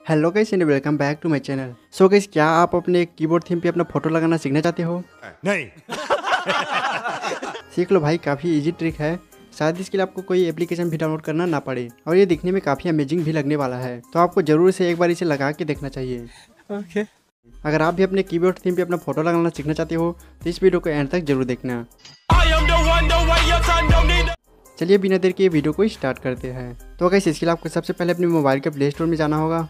Hello guys and welcome back to my channel. So guys, क्या आप अपने keyboard theme पे अपना फोटो लगाना सीखना चाहते हो? नहीं। सीख लो भाई, काफ़ी इजी ट्रिक है। शायद इसके लिए आपको कोई एप्लीकेशन भी डाउनलोड करना ना पड़े और ये दिखने में काफ़ी अमेजिंग भी लगने वाला है, तो आपको ज़रूर से एक बार इसे लगा के देखना चाहिए। ओके। अगर आप भी अपने कीबोर्ड थीम पे अपना फोटो लगाना सीखना चाहते हो तो इस वीडियो को एंड तक जरूर देखना। चलिए बिना देर के वीडियो को स्टार्ट करते हैं। तो गाइस, इसके लिए आपको सबसे पहले अपने मोबाइल के प्ले स्टोर में जाना होगा।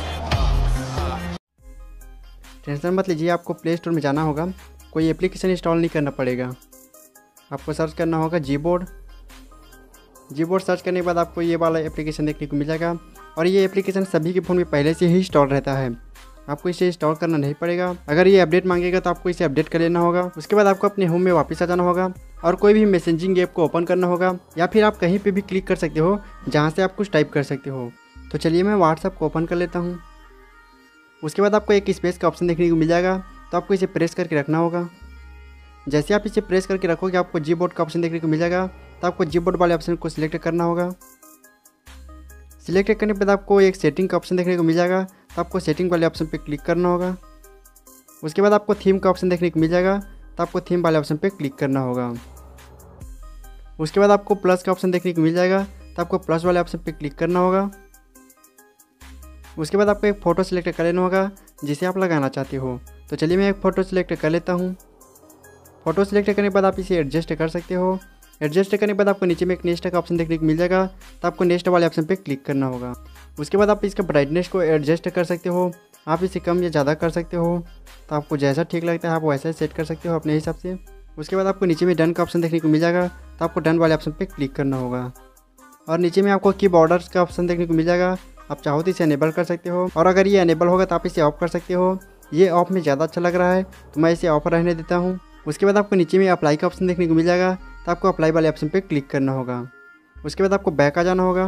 टेंशन मत लीजिए, आपको प्ले स्टोर में जाना होगा, कोई एप्लीकेशन इंस्टॉल नहीं करना पड़ेगा। आपको सर्च करना होगा जीबोर्ड। सर्च करने के बाद आपको ये वाला एप्लीकेशन देखने को मिल जाएगा और ये एप्लीकेशन सभी के फ़ोन में पहले से ही इंस्टॉल रहता है, आपको इसे इंस्टॉल करना नहीं पड़ेगा। अगर ये अपडेट मांगेगा तो आपको इसे अपडेट कर लेना होगा। उसके बाद आपको अपने होम में वापस आ जाना होगा और कोई भी मैसेजिंग ऐप को ओपन करना होगा, या फिर आप कहीं पे भी क्लिक कर सकते हो जहाँ से आप कुछ टाइप कर सकते हो। तो चलिए मैं व्हाट्सएप को ओपन कर लेता हूँ। उसके बाद आपको एक स्पेस का ऑप्शन देखने को मिल जाएगा, तो आपको इसे प्रेस करके रखना होगा। जैसे आप इसे प्रेस करके रखोगे आपको जीबोर्ड का ऑप्शन देखने को मिल जाएगा, तो आपको जीबोर्ड वाले ऑप्शन को सिलेक्ट करना होगा। सिलेक्ट करने के बाद आपको एक सेटिंग का ऑप्शन देखने को मिल जाएगा, तो आपको सेटिंग वाले ऑप्शन पे क्लिक करना होगा। उसके बाद आपको थीम का ऑप्शन देखने को मिल जाएगा, तो आपको थीम वाले ऑप्शन पे क्लिक करना होगा। उसके बाद आपको प्लस का ऑप्शन देखने को मिल जाएगा, तो आपको प्लस वाले ऑप्शन पे क्लिक करना होगा। उसके बाद आपको एक फ़ोटो सिलेक्ट कर लेना होगा जिसे आप लगाना चाहते हो। तो चलिए मैं एक फ़ोटो सिलेक्ट कर लेता हूँ। फ़ोटो सिलेक्ट करने के बाद आप इसे एडजस्ट कर सकते हो। एडजस्ट करने के बाद आपको नीचे में एक नेक्स्ट का ऑप्शन देखने को मिल जाएगा, तो आपको नेक्स्ट वाले ऑप्शन पे क्लिक करना होगा। उसके बाद आप इसका ब्राइटनेस को एडजस्ट कर सकते हो, आप इसे कम या ज़्यादा कर सकते हो, तो आपको जैसा ठीक लगता है आप वैसा सेट कर सकते हो अपने हिसाब से। उसके बाद आपको नीचे में डन का ऑप्शन देखने को मिल जाएगा, तो आपको डन वाले ऑप्शन पे क्लिक करना होगा और नीचे में आपको की बॉर्डर्स का ऑप्शन देखने को मिल जाएगा। आप चाहो तो इसे अनेबल कर सकते हो और अगर ये अनेबल होगा तो आप इसे ऑफ कर सकते हो। ये ऑफ में ज़्यादा अच्छा लग रहा है तो मैं इसे ऑफ रहने देता हूँ। उसके बाद आपको नीचे में अप्लाई का ऑप्शन देखने को मिल जाएगा, तो आपको अप्लाई वाले ऑप्शन पे क्लिक करना होगा। उसके बाद आपको बैक आ जाना होगा।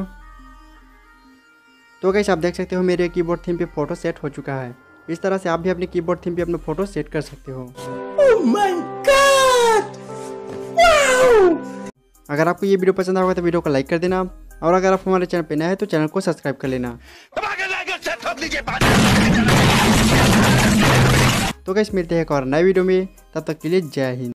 तो गाइस, आप देख सकते हो मेरे कीबोर्ड थीम पे फोटो सेट हो चुका है। इस तरह से आप भी अपने कीबोर्ड थीम पे अपना फोटो सेट कर सकते हो। Oh my God! Wow! अगर आपको ये वीडियो पसंद आएगा तो वीडियो को लाइक कर देना और अगर आप हमारे चैनल पे नए हैं तो चैनल को सब्सक्राइब कर लेना। तो गाइस, मिलते हैं एक और नए वीडियो में, तब तक के लिए जय हिंद।